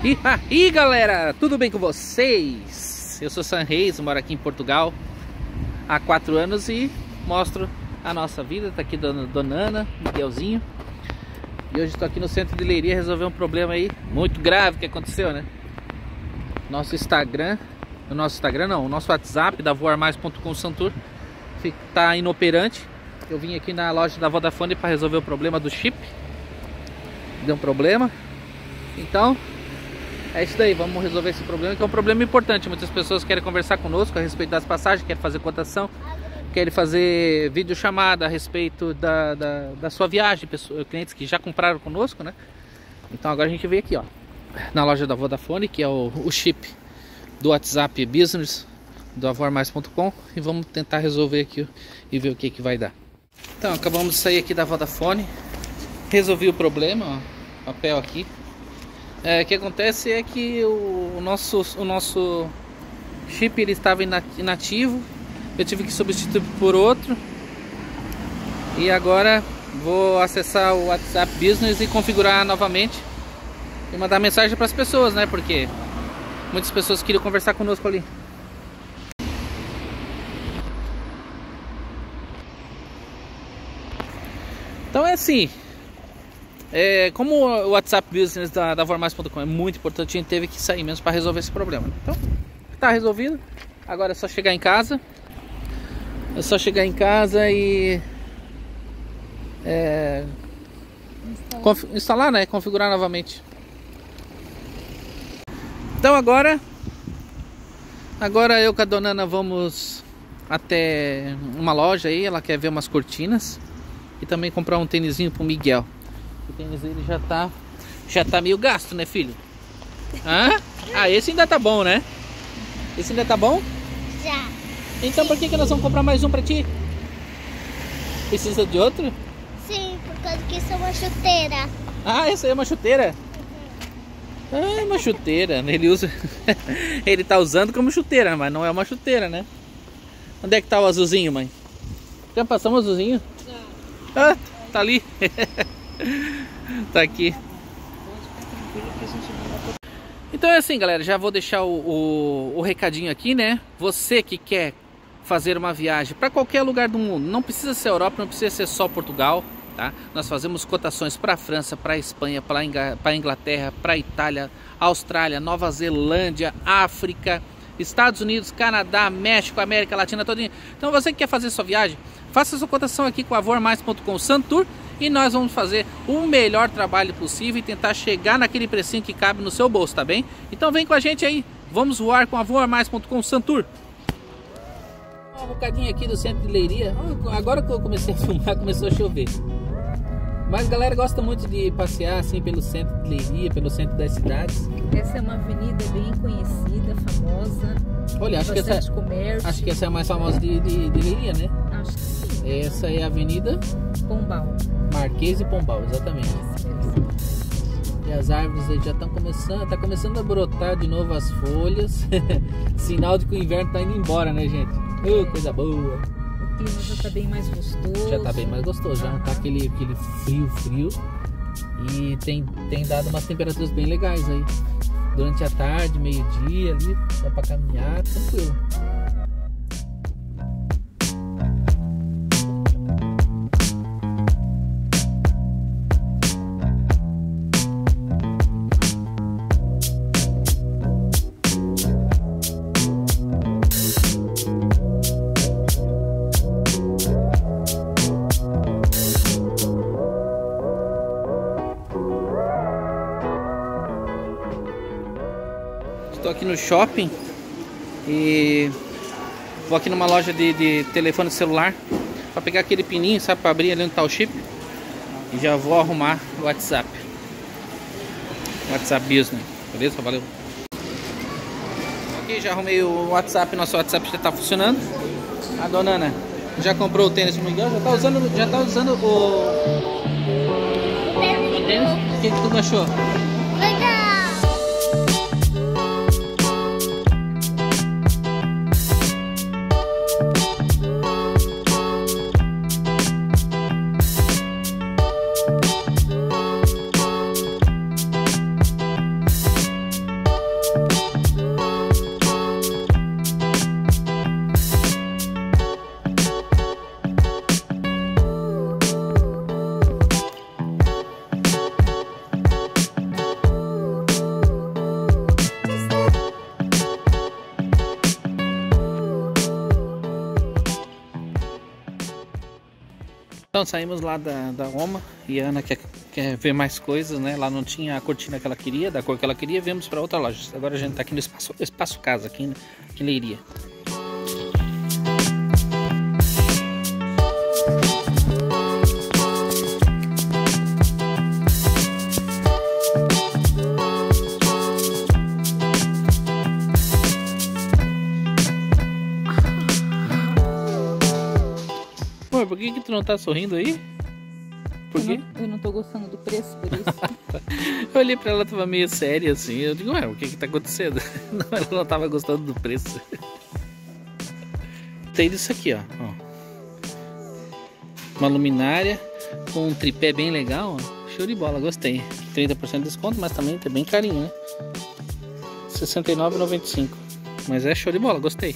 E aí galera, tudo bem com vocês? Eu sou Sam Reis, moro aqui em Portugal há 4 anos e mostro a nossa vida. Tá aqui Dona Ana, Miguelzinho. E hoje estou aqui no centro de Leiria resolver um problema aí muito grave que aconteceu, né? O nosso WhatsApp da voarmais.com Santur tá inoperante. Eu vim aqui na loja da Vodafone para resolver o problema do chip. Deu um problema. Então é isso daí, vamos resolver esse problema, que é um problema importante. Muitas pessoas querem conversar conosco a respeito das passagens, querem fazer cotação, querem fazer videochamada a respeito da sua viagem, clientes que já compraram conosco, né? Então agora a gente veio aqui, ó, na loja da Vodafone, que é o chip do WhatsApp Business do voarmais.com, e vamos tentar resolver aqui e ver o que vai dar. Então acabamos de sair aqui da Vodafone, resolvi o problema, ó, papel aqui. O que acontece é que o nosso chip ele estava inativo. Eu tive que substituir por outro. E agora vou acessar o WhatsApp Business e configurar novamente e mandar mensagem para as pessoas, né? Porque muitas pessoas queriam conversar conosco ali. Então é assim. Como o WhatsApp Business da voarmais.com é muito importante, a gente teve que sair mesmo para resolver esse problema. Então, tá resolvido. Agora é só chegar em casa. É só chegar em casa e instalar, né? Configurar novamente. Então agora eu com a Dona Ana vamos até uma loja aí. Ela quer ver umas cortinas e também comprar um tênisinho pro Miguel. O tênis dele já tá meio gasto, né, filho? Hã? Ah, esse ainda tá bom, né? Esse ainda tá bom? Já. Então por que nós vamos comprar mais um pra ti? Precisa de outro? Sim, por causa que isso é uma chuteira. Ah, essa aí é uma chuteira? Ah, é uma chuteira. Ele usa... Ele tá usando como chuteira, mas não é uma chuteira, né? Onde é que tá o azulzinho, mãe? Já passamos o azulzinho? Já. Ah, tá ali. Tá aqui. Então é assim, galera, já vou deixar o recadinho aqui, né? Você que quer fazer uma viagem para qualquer lugar do mundo, não precisa ser Europa, não precisa ser só Portugal, tá? Nós fazemos cotações para França, para Espanha, para Inglaterra, para Itália, Austrália, Nova Zelândia, África, Estados Unidos, Canadá, México, América Latina todinha. Então você que quer fazer sua viagem, faça sua cotação aqui com a voarmais.com Santur e nós vamos fazer o melhor trabalho possível e tentar chegar naquele precinho que cabe no seu bolso, tá bem? Então vem com a gente aí, vamos voar com a voarmais.com Santur. Um bocadinho aqui do centro de Leiria. Agora que eu comecei a filmar, começou a chover. Mas a galera gosta muito de passear assim pelo centro de Leiria, pelo centro das cidades. Essa é uma avenida bem conhecida, famosa. Olha, acho que essa é a mais famosa de Leiria, né? Acho que sim. Essa é a Avenida Pombal. Marquês e Pombal, exatamente. E as árvores aí já estão começando a brotar de novo as folhas. Sinal de que o inverno tá indo embora, né, gente? Coisa boa. O clima já tá bem mais gostoso. Já tá bem mais gostoso, já não tá aquele frio. E tem dado umas temperaturas bem legais aí. Durante a tarde, meio-dia ali, dá pra caminhar, tranquilo. Estou aqui no shopping e vou aqui numa loja de telefone celular para pegar aquele pininho, sabe, para abrir ali onde tá o chip, e já vou arrumar o WhatsApp Business, beleza? Valeu. Aqui já arrumei o WhatsApp, nosso WhatsApp já está funcionando. A Dona Ana já comprou o tênis do Miguel, já tá usando o tênis. O que tu achou? Legal! Então saímos lá da Oma e a Ana quer ver mais coisas, né? Lá não tinha a cortina que ela queria, da cor que ela queria, viemos para outra loja. Agora a gente tá aqui no Espaço Casa, aqui em Leiria. Por que tu não tá sorrindo aí? Por quê? Eu não tô gostando do preço, por isso. Eu olhei pra ela, tava meio séria assim. Eu digo, ué, o que tá acontecendo? Não, ela não tava gostando do preço. Tem disso aqui, ó. Uma luminária com um tripé bem legal, ó. Show de bola, gostei. 30% de desconto, mas também tá bem carinho, né? R$ 69,95. Mas é show de bola, gostei.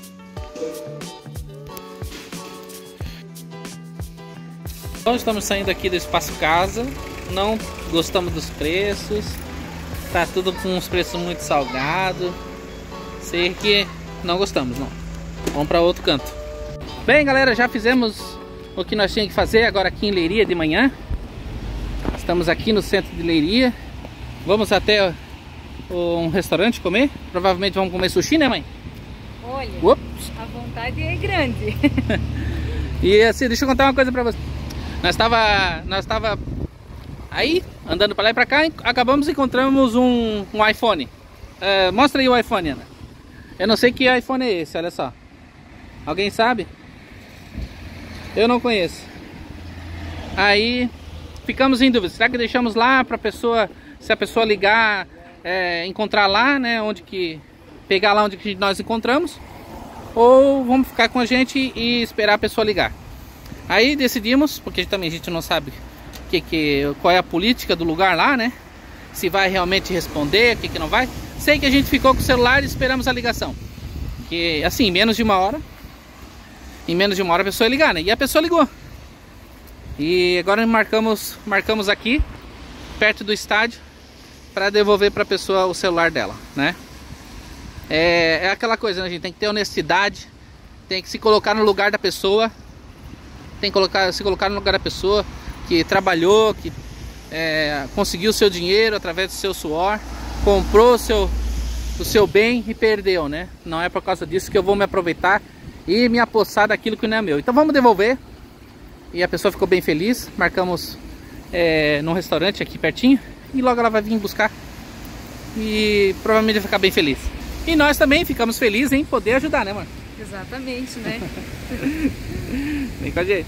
Então estamos saindo aqui do Espaço Casa, não gostamos dos preços, tá tudo com uns preços muito salgados, sei que não gostamos, não. Vamos para outro canto. Bem galera, já fizemos o que nós tínhamos que fazer agora aqui em Leiria de manhã. Estamos aqui no centro de Leiria, vamos até um restaurante comer, provavelmente vamos comer sushi, né mãe? Olha, Ups. a vontade é grande. E assim, deixa eu contar uma coisa pra você. Nós tava aí, andando pra lá e pra cá, encontramos um iPhone. Mostra aí o iPhone, Ana. Eu não sei que iPhone é esse, olha só. Alguém sabe? Eu não conheço. Aí, ficamos em dúvida. Será que deixamos lá pra pessoa, se a pessoa ligar, encontrar lá, né, pegar lá onde que nós encontramos? Ou vamos ficar com a gente e esperar a pessoa ligar? Aí decidimos, porque também a gente não sabe qual é a política do lugar lá, né? Se vai realmente responder, o que não vai. Sei que a gente ficou com o celular e esperamos a ligação. Que assim, em menos de uma hora a pessoa ia ligar, né? E a pessoa ligou. E agora marcamos aqui, perto do estádio, para devolver para a pessoa o celular dela, né? É aquela coisa, né? A gente tem que ter honestidade, tem que se colocar no lugar da pessoa. Tem que se colocar no lugar da pessoa que trabalhou, que conseguiu o seu dinheiro através do seu suor, comprou o seu bem e perdeu, né? Não é por causa disso que eu vou me aproveitar e me apossar daquilo que não é meu. Então vamos devolver. E a pessoa ficou bem feliz. Marcamos num restaurante aqui pertinho e logo ela vai vir buscar. E provavelmente vai ficar bem feliz. E nós também ficamos felizes em poder ajudar, né, mano? Exatamente, né? Vem com a gente.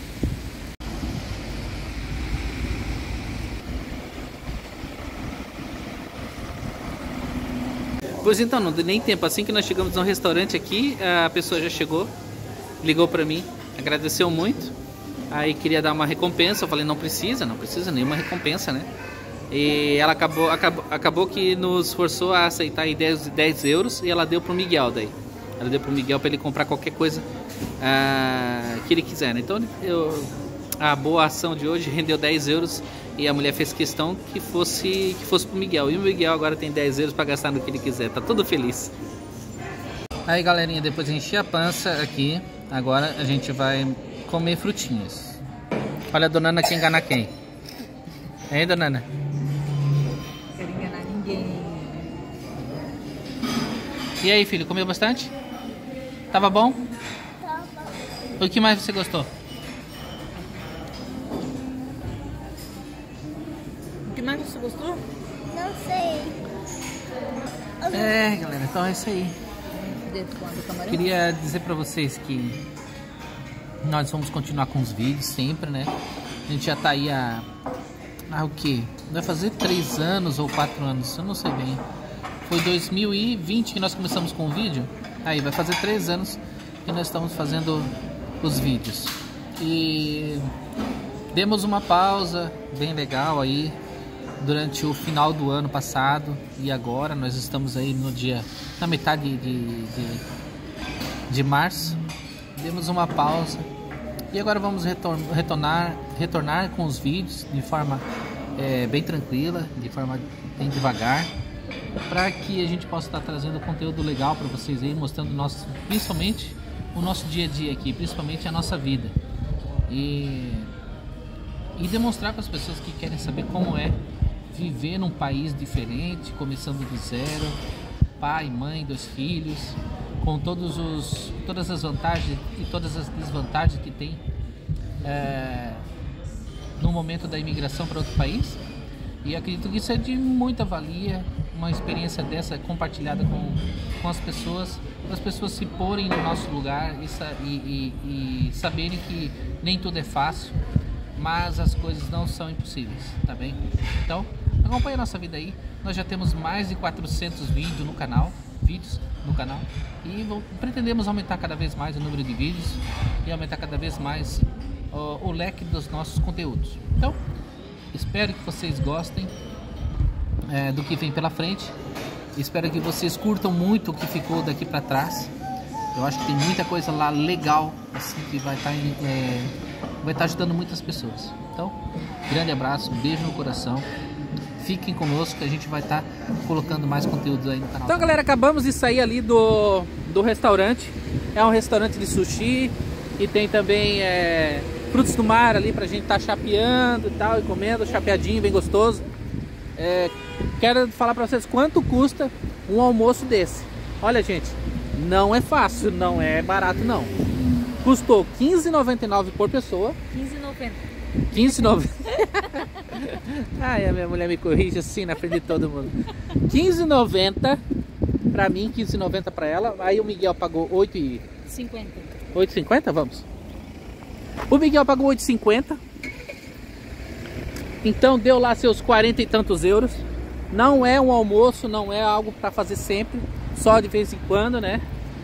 Pois então, não deu nem tempo. Assim que nós chegamos no restaurante aqui, a pessoa já chegou, ligou pra mim, agradeceu muito. Aí queria dar uma recompensa. Eu falei, não precisa nenhuma recompensa, né? E ela acabou que nos forçou a aceitar aí 10 euros e ela deu pro Miguel daí. Ela deu pro Miguel para ele comprar qualquer coisa que ele quiser, né? Então a boa ação de hoje rendeu 10 euros e a mulher fez questão que fosse pro Miguel. E o Miguel agora tem 10 euros para gastar no que ele quiser, tá todo feliz. Aí galerinha, depois de encher a pança aqui, agora a gente vai comer frutinhas. Olha a dona Ana que engana quem? Hein, dona Ana? Não quero enganar ninguém. E aí, filho, comeu bastante? Tava bom? Tava. O que mais você gostou? O que mais você gostou? Não sei. Galera, então é isso aí. Queria dizer pra vocês que nós vamos continuar com os vídeos sempre, né? A gente já tá aí o que? Vai fazer 3 anos ou 4 anos, eu não sei bem. Foi 2020 que nós começamos com o vídeo. Aí vai fazer 3 anos que nós estamos fazendo os vídeos. E demos uma pausa bem legal aí durante o final do ano passado. E agora nós estamos aí na metade de março. Demos uma pausa. E agora vamos retornar com os vídeos de forma bem tranquila, de forma bem devagar, para que a gente possa estar trazendo conteúdo legal para vocês aí, mostrando principalmente o nosso dia a dia aqui, principalmente a nossa vida. E e demonstrar para as pessoas que querem saber como é viver num país diferente, começando do zero, pai, mãe, 2 filhos, com todas as vantagens e todas as desvantagens que tem no momento da imigração para outro país. E acredito que isso é de muita valia, uma experiência dessa compartilhada com as pessoas, para as pessoas se porem no nosso lugar e saberem que nem tudo é fácil, mas as coisas não são impossíveis, tá bem? Então, acompanhe a nossa vida aí. Nós já temos mais de 400 vídeos no canal, e pretendemos aumentar cada vez mais o número de vídeos e aumentar cada vez mais o leque dos nossos conteúdos. Então, espero que vocês gostem do que vem pela frente. Espero que vocês curtam muito o que ficou daqui para trás. Eu acho que tem muita coisa lá legal assim, que vai estar ajudando muitas pessoas. Então, grande abraço, um beijo no coração. Fiquem conosco que a gente vai estar colocando mais conteúdo aí no canal. Então, galera, acabamos de sair ali do restaurante. É um restaurante de sushi e tem também frutos do mar ali pra gente estar chapeando e tal, e comendo, chapeadinho, bem gostoso. Quero falar pra vocês quanto custa um almoço desse. Olha, gente, não é fácil, não é barato não. Custou R$15,99 por pessoa. R$15,90. Ai, a minha mulher me corrige assim na frente de todo mundo. R$15,90 pra mim, R$15,90 pra ela. Aí o Miguel pagou R$8,50. R$8,50? Vamos. O Miguel pagou R$8,50. Então deu lá seus 40 e tantos euros. Não é um almoço, não é algo para fazer sempre, só de vez em quando, né?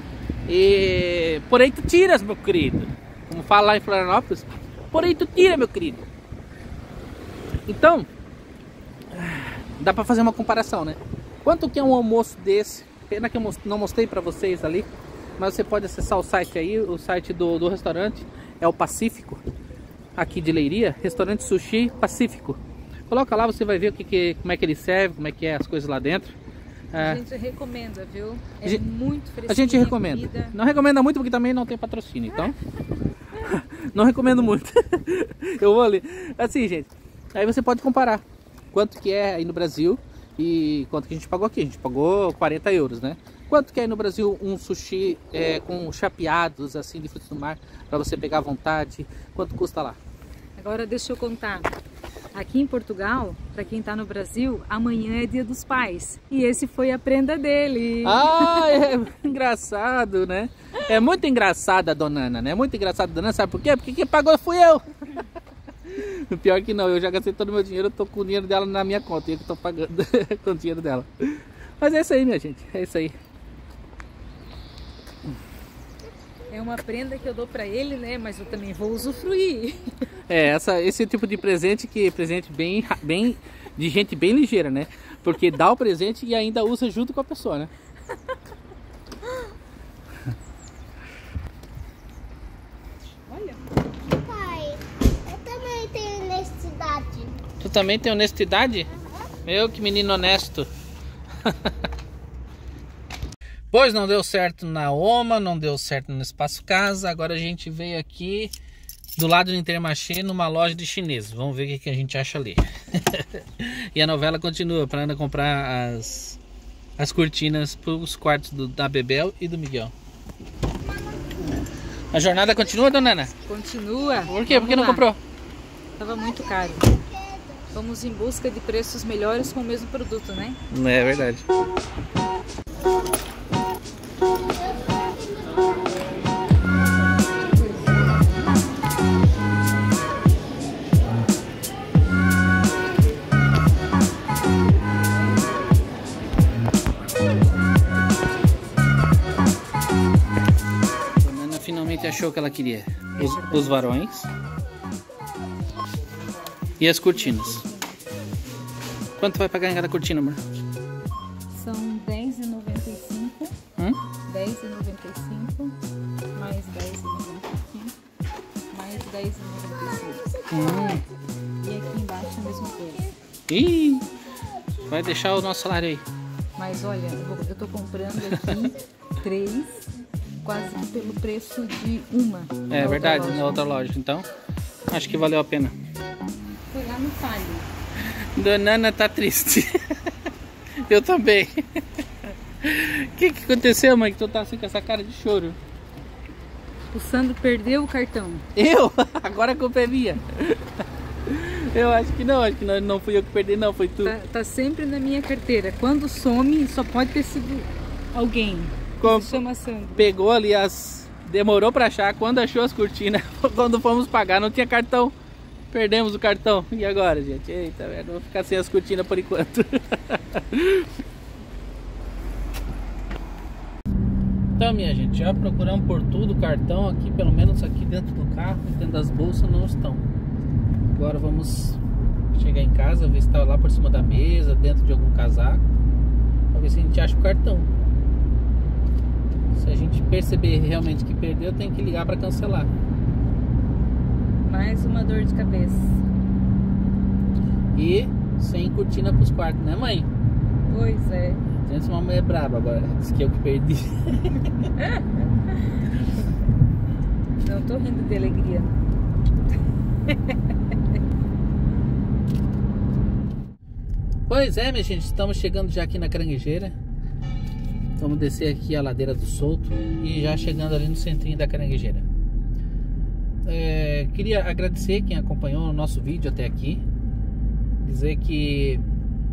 E por aí tu tiras, meu querido. Como fala lá em Florianópolis, por aí tu tira, meu querido. Então, dá para fazer uma comparação, né? Quanto que é um almoço desse? Pena que eu não mostrei para vocês ali, mas você pode acessar o site aí, o site do restaurante, é o Pacífico, aqui de Leiria, restaurante Sushi Pacífico. Coloca lá, você vai ver como é que ele serve, como é que é as coisas lá dentro. A gente recomenda, viu? É muito fresquinho. A gente recomenda. Não recomenda muito porque também não tem patrocínio, então não recomendo muito. Eu vou ali. Assim, gente, aí você pode comparar quanto que é aí no Brasil e quanto que a gente pagou aqui. A gente pagou 40 euros, né? Quanto que é aí no Brasil um sushi com chapeados assim de frutos do mar para você pegar à vontade? Quanto custa lá? Agora deixa eu contar. Aqui em Portugal, para quem está no Brasil, amanhã é Dia dos Pais. E esse foi a prenda dele. Ah, é engraçado, né? É muito engraçada a Dona Ana, né? Muito engraçada a Dona Ana, sabe por quê? Porque quem pagou fui eu. Pior que não, eu já gastei todo o meu dinheiro, eu tô com o dinheiro dela na minha conta. E eu que tô pagando com o dinheiro dela. Mas é isso aí, minha gente, é isso aí. É uma prenda que eu dou pra ele, né? Mas eu também vou usufruir. Esse tipo de presente que é presente bem de gente bem ligeira, né? Porque dá o presente e ainda usa junto com a pessoa, né? Olha. Pai, eu também tenho honestidade. Tu também tem honestidade? Meu, que menino honesto. Pois não deu certo na OMA, não deu certo no Espaço Casa. Agora a gente veio aqui do lado do Intermarché numa loja de chinês. Vamos ver o que a gente acha ali. E a novela continua para Ana comprar as cortinas para os quartos da Bebel e do Miguel. A jornada continua, dona Ana? Continua. Por quê? Por que não comprou? Tava muito caro. Vamos em busca de preços melhores com o mesmo produto, né? É verdade. Finalmente achou o que ela queria. Os varões e as cortinas. Quanto vai pagar em cada cortina, amor? São R$10,95. 10,95 mais 10,95 mais 10,95. E aqui embaixo a mesma coisa. Ih, vai deixar o nosso salário aí. Mas olha, eu tô comprando aqui 3, quase pelo preço de uma. É verdade, na outra loja. Então, acho que valeu a pena. detalhe. Dona Ana tá triste. Eu também. O que aconteceu, mãe? Que tu tá assim com essa cara de choro? O Sandro perdeu o cartão. Eu? Agora a culpa é minha. Eu acho que não fui eu que perdi, não, foi tu. Tá sempre na minha carteira. Quando some, só pode ter sido alguém. Como Se chama Sandro. pegou ali demorou pra achar, quando achou as cortinas, quando fomos pagar não tinha cartão. Perdemos o cartão. E agora, gente? Eita, velho, vou ficar sem as cortinas por enquanto. Então, minha gente, já procuramos por tudo, o cartão aqui, pelo menos aqui dentro do carro, dentro das bolsas não estão. Agora vamos chegar em casa, ver se está lá por cima da mesa, dentro de algum casaco, para ver se a gente acha o cartão. Se a gente perceber realmente que perdeu, tem que ligar para cancelar. Mais uma dor de cabeça. E sem cortina para os quartos, né, mãe? Pois é. Tem uma mulher braba agora, disse que eu que perdi. Não tô rindo de alegria. Pois é, minha gente, estamos chegando já aqui na Caranguejeira. Vamos descer aqui a ladeira do Solto e já chegando ali no centrinho da Caranguejeira. Queria agradecer quem acompanhou o nosso vídeo até aqui. Dizer que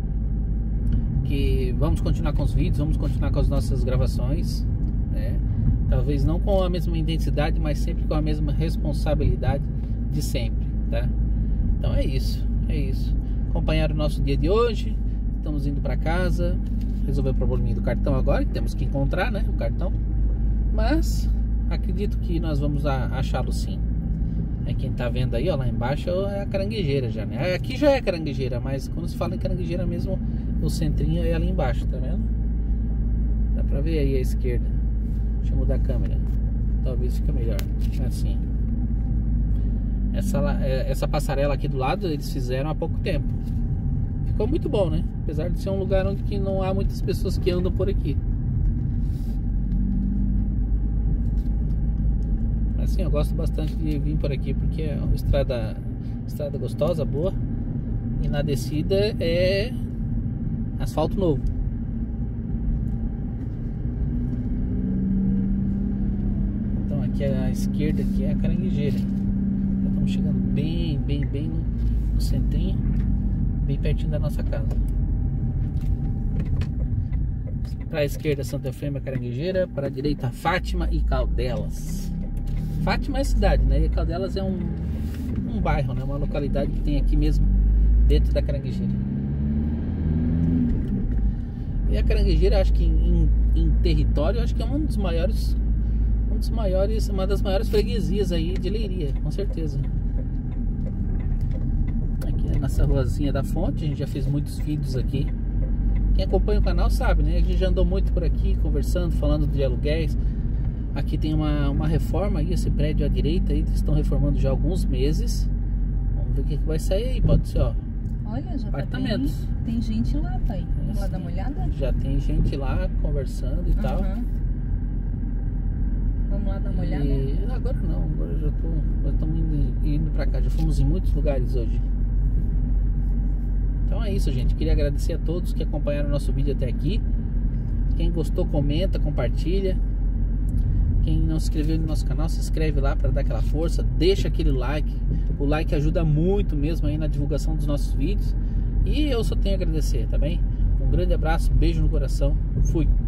vamos continuar com os vídeos, vamos continuar com as nossas gravações, né? Talvez não com a mesma intensidade, mas sempre com a mesma responsabilidade de sempre, tá? Então é isso. Acompanhar o nosso dia de hoje. Estamos indo para casa, resolver o probleminha do cartão agora, que temos que encontrar, né, o cartão. Mas acredito que nós vamos achá-lo sim. Quem tá vendo aí, ó, lá embaixo é a Caranguejeira já, né? Aqui já é Caranguejeira, mas quando se fala em Caranguejeira mesmo, o centrinho é ali embaixo, tá vendo? Dá pra ver aí à esquerda. Deixa eu mudar a câmera. Talvez fique melhor. Assim. Essa passarela aqui do lado eles fizeram há pouco tempo. Ficou muito bom, né? Apesar de ser um lugar onde que não há muitas pessoas que andam por aqui. Assim, eu gosto bastante de vir por aqui porque é uma estrada gostosa, boa. E na descida é asfalto novo. Então aqui à esquerda aqui é a Caranguejeira. Já estamos chegando bem no centrinho, bem pertinho da nossa casa. Para a esquerda Santa Efrema, Caranguejeira. Para a direita Fátima e Caldelas. Fátima é cidade, né? E Caldelas é um bairro, né? Uma localidade que tem aqui mesmo dentro da Caranguejeira. E a Caranguejeira, acho que em território, acho que é uma das maiores freguesias aí de Leiria, com certeza. Aqui é nessa ruazinha da Fonte, a gente já fez muitos vídeos aqui. Quem acompanha o canal sabe, né? A gente já andou muito por aqui, conversando, falando de aluguéis. Aqui tem uma reforma aí, esse prédio à direita aí, estão reformando já há alguns meses. Vamos ver o que vai sair aí, pode ser, ó. Olha, já apartamentos. Tem gente lá, pai. Vamos lá dar uma olhada? Já tem gente lá conversando e tal. Vamos lá dar uma olhada? Agora não, agora nós estamos indo pra cá, já fomos em muitos lugares hoje. Então é isso, gente. Queria agradecer a todos que acompanharam o nosso vídeo até aqui. Quem gostou, comenta, compartilha. Quem não se inscreveu no nosso canal, se inscreve lá para dar aquela força. Deixa aquele like. O like ajuda muito mesmo aí na divulgação dos nossos vídeos. E eu só tenho a agradecer, tá bem? Um grande abraço, beijo no coração. Fui!